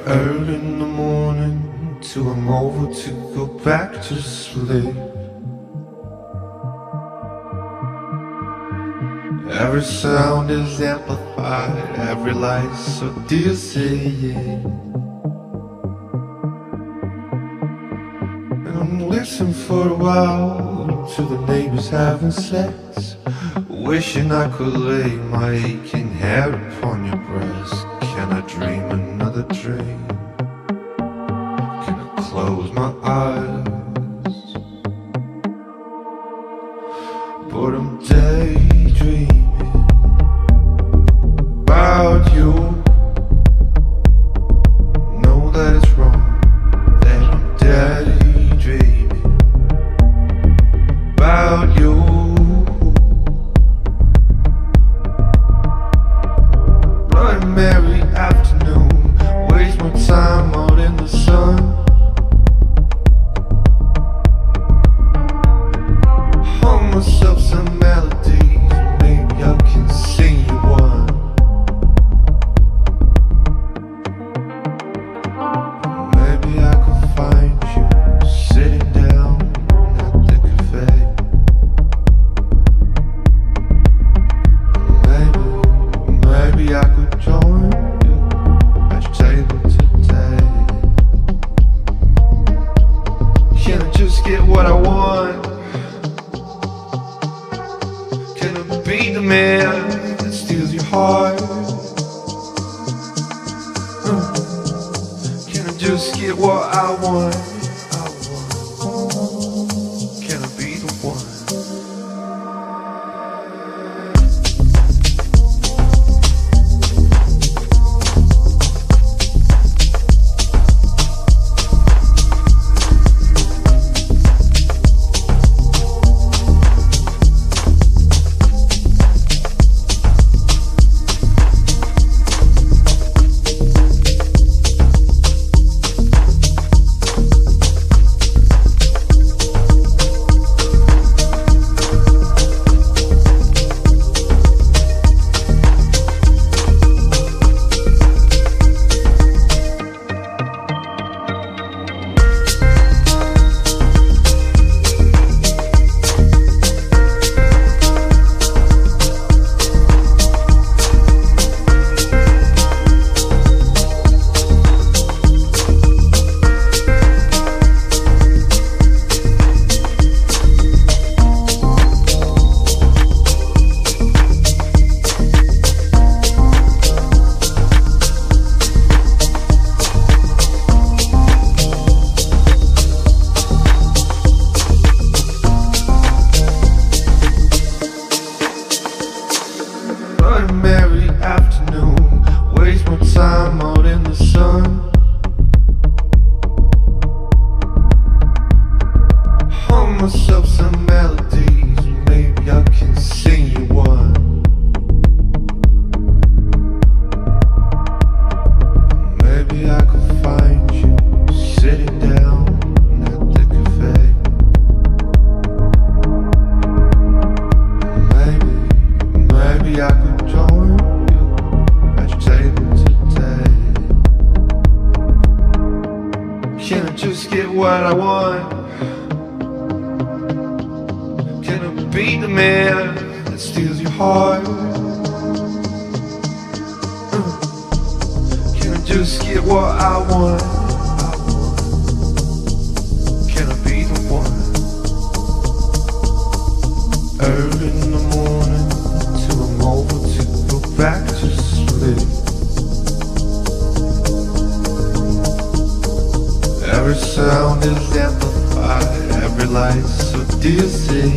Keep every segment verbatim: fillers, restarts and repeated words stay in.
Early in the morning till I'm over to go back to sleep. Every sound is amplified, every light so dizzy. And I'm listening for a while to the neighbors having sex, wishing I could lay my aching head upon your breast. Can I dream another dream? Can I close my eyes? But I'm daydreaming about you. Know that it's wrong, that I'm daydreaming about you. Bloody Mary afternoon, waste my time out in the sun. Hum myself some melodies, maybe I can sing you one. Maybe I could find you sitting down at the cafe. Maybe, maybe I could join you at your table today. Can I just get what I want? Can I be the man that steals your heart? Uh, Can I just get what I want? I want. Can I be the one? Bloody Mary afternoon, waste my time out in the sun. Hum myself some melodies, maybe I can sing you one. Maybe I could find you sitting down at the cafe. Maybe, maybe I could join you at your table today. Can I just get what I want? Can I be the man that steals your heart? Uh, Can I just get what I want? I want. Can I be the one? Early in the morning till I'm over to go back to sleep. Every sound is amplified, every light so dizzy.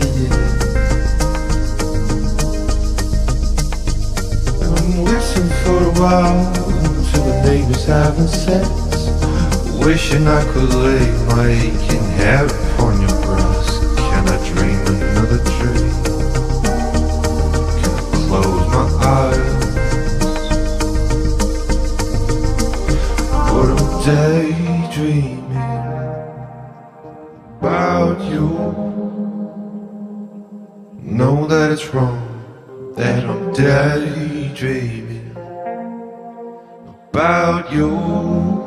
And I'm listening for a while to the neighbors having sex, wishing I could lay my aching head upon your breast. Can I dream another dream? Can I close my eyes? But I'm daydreaming about you. Know that it's wrong, that I'm daydreaming about you.